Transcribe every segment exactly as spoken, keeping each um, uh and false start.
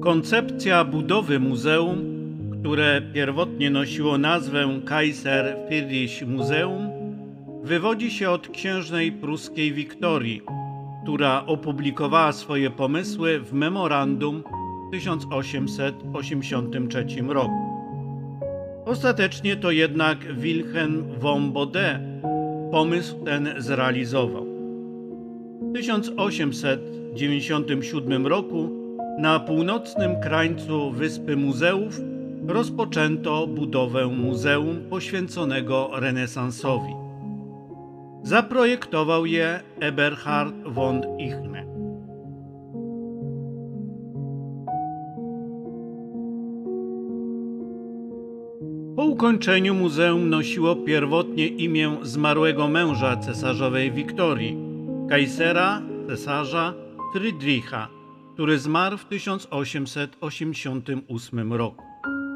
Koncepcja budowy muzeum, które pierwotnie nosiło nazwę Kaiser Friedrich Museum, wywodzi się od księżnej pruskiej Wiktorii, która opublikowała swoje pomysły w memorandum w tysiąc osiemset osiemdziesiątym trzecim roku. Ostatecznie to jednak Wilhelm von Bode pomysł ten zrealizował. W tysiąc osiemset dziewięćdziesiątym siódmym roku na północnym krańcu Wyspy Muzeów rozpoczęto budowę muzeum poświęconego renesansowi. Zaprojektował je Eberhard von Ichne. Po ukończeniu muzeum nosiło pierwotnie imię zmarłego męża cesarzowej Wiktorii, Kaisera, cesarza Friedricha, który zmarł w tysiąc osiemset osiemdziesiątym ósmym roku.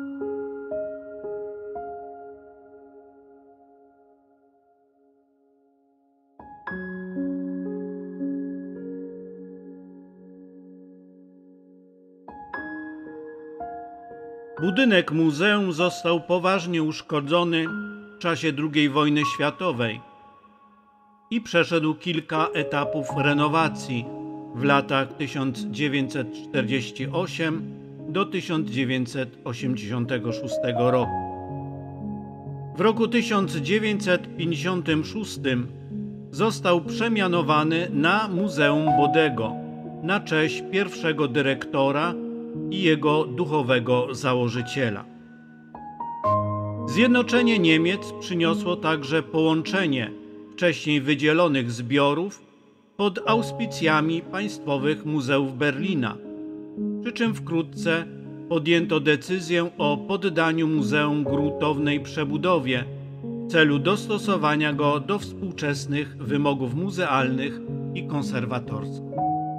Budynek muzeum został poważnie uszkodzony w czasie drugiej wojny światowej i przeszedł kilka etapów renowacji w latach tysiąc dziewięćset czterdziestym ósmym do tysiąc dziewięćset osiemdziesiątego szóstego roku. W roku tysiąc dziewięćset pięćdziesiątym szóstym został przemianowany na Muzeum Bodego na cześć pierwszego dyrektora i jego duchowego założyciela. Zjednoczenie Niemiec przyniosło także połączenie wcześniej wydzielonych zbiorów pod auspicjami państwowych muzeów Berlina, przy czym wkrótce podjęto decyzję o poddaniu muzeum gruntownej przebudowie w celu dostosowania go do współczesnych wymogów muzealnych i konserwatorskich.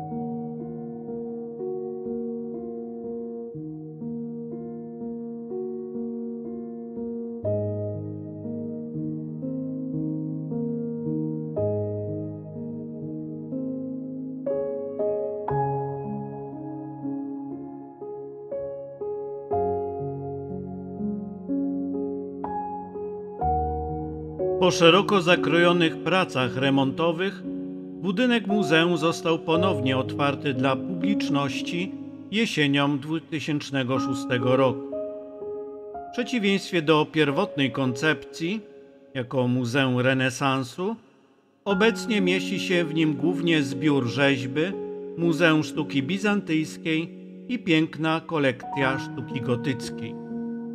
Po szeroko zakrojonych pracach remontowych budynek muzeum został ponownie otwarty dla publiczności jesienią dwutysięcznego szóstego roku. W przeciwieństwie do pierwotnej koncepcji, jako muzeum renesansu, obecnie mieści się w nim głównie zbiór rzeźby, Muzeum Sztuki Bizantyjskiej i piękna kolekcja sztuki gotyckiej.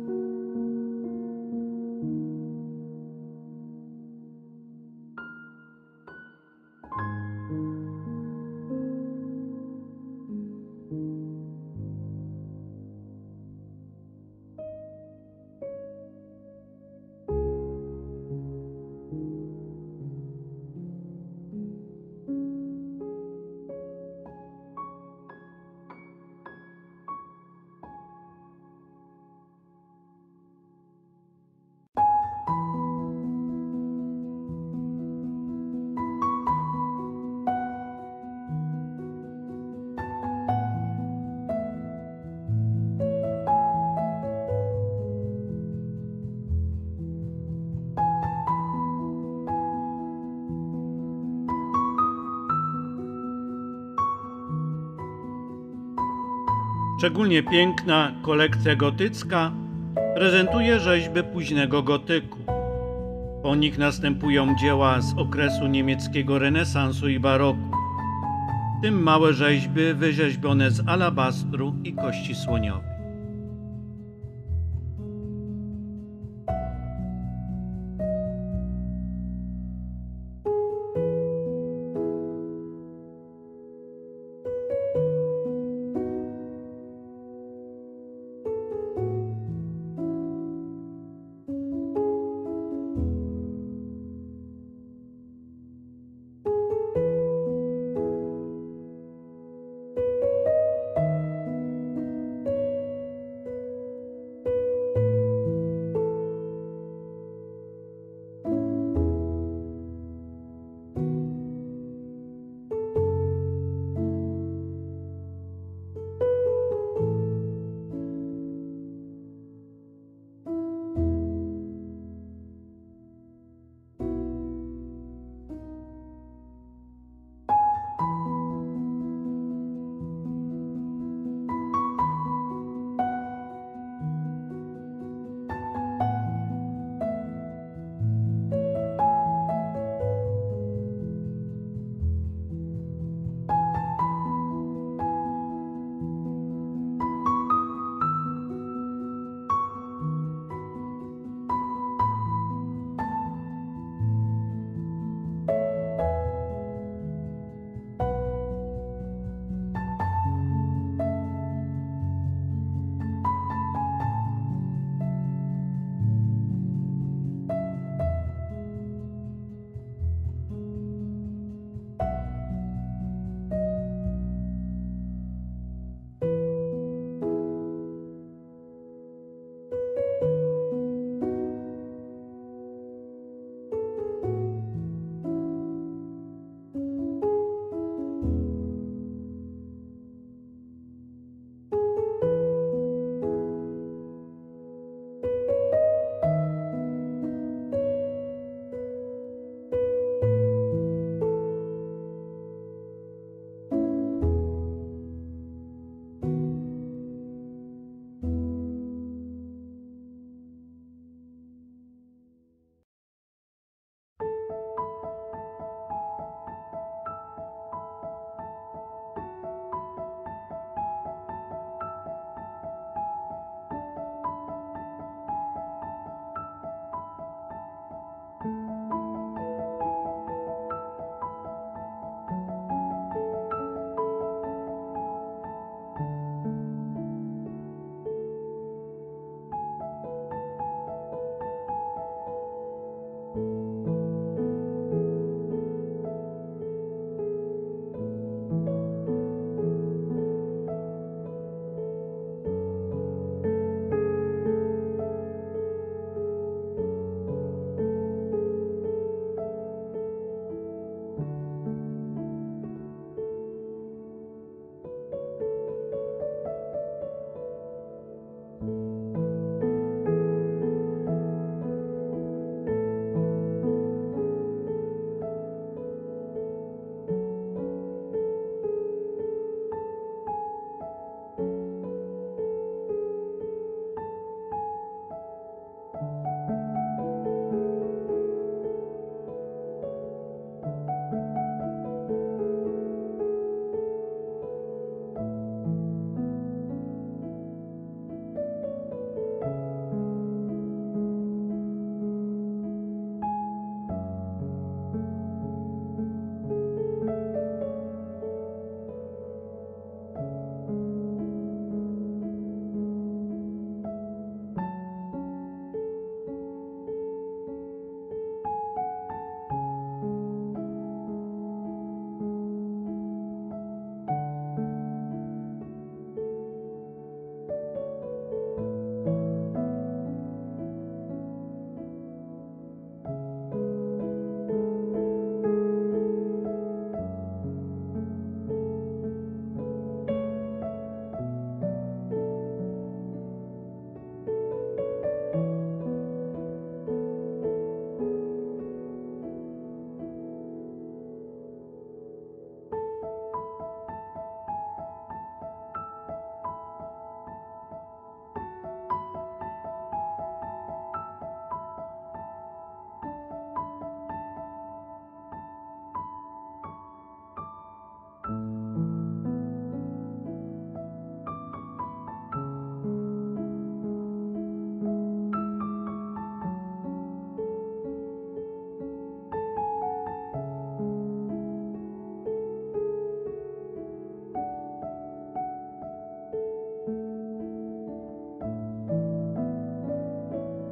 Szczególnie piękna kolekcja gotycka prezentuje rzeźby późnego gotyku. Po nich następują dzieła z okresu niemieckiego renesansu i baroku, w tym małe rzeźby wyrzeźbione z alabastru i kości słoniowej.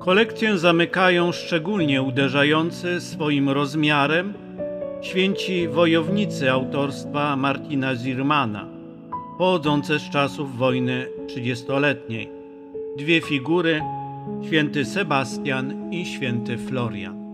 Kolekcję zamykają szczególnie uderzający swoim rozmiarem święci wojownicy autorstwa Martina Zirmana, pochodzące z czasów wojny trzydziestoletniej. Dwie figury, święty Sebastian i święty Florian.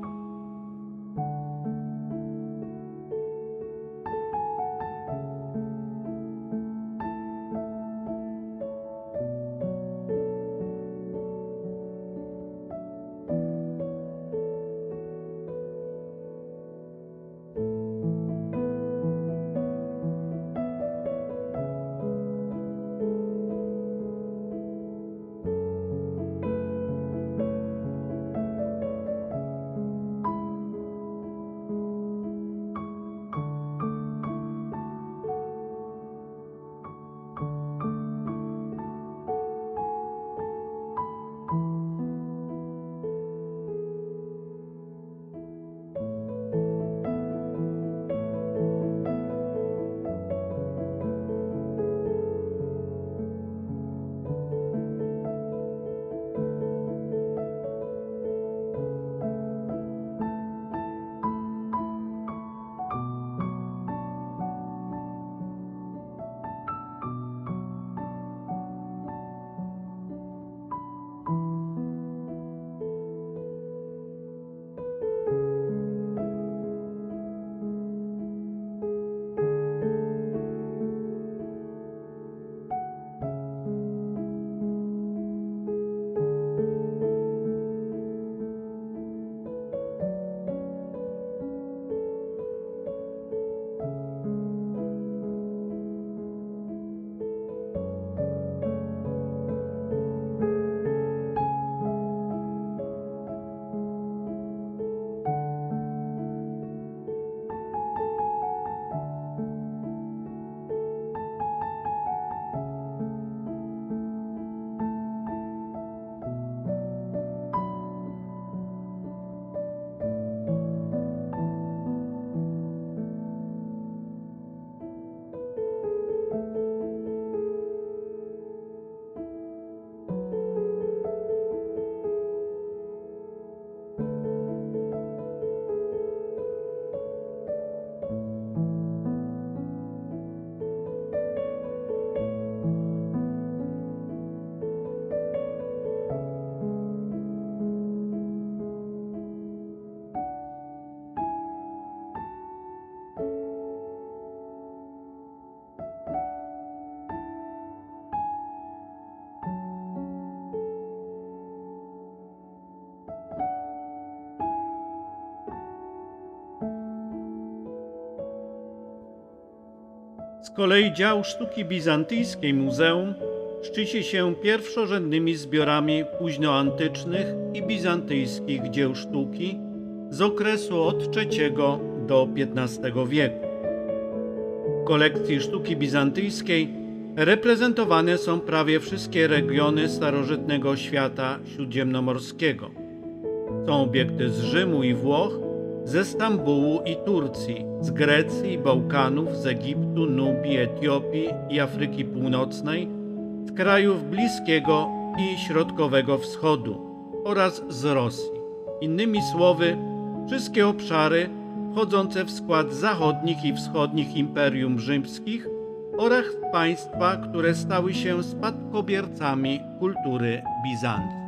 Z kolei dział sztuki bizantyjskiej muzeum szczyci się pierwszorzędnymi zbiorami późnoantycznych i bizantyjskich dzieł sztuki z okresu od trzeciego do piętnastego wieku. W kolekcji sztuki bizantyjskiej reprezentowane są prawie wszystkie regiony starożytnego świata śródziemnomorskiego. Są obiekty z Rzymu i Włoch, ze Stambułu i Turcji, z Grecji, Bałkanów, z Egiptu, Nubii, Etiopii i Afryki Północnej, z krajów Bliskiego i Środkowego Wschodu oraz z Rosji. Innymi słowy, wszystkie obszary wchodzące w skład zachodnich i wschodnich imperium rzymskich oraz państwa, które stały się spadkobiercami kultury Bizancji.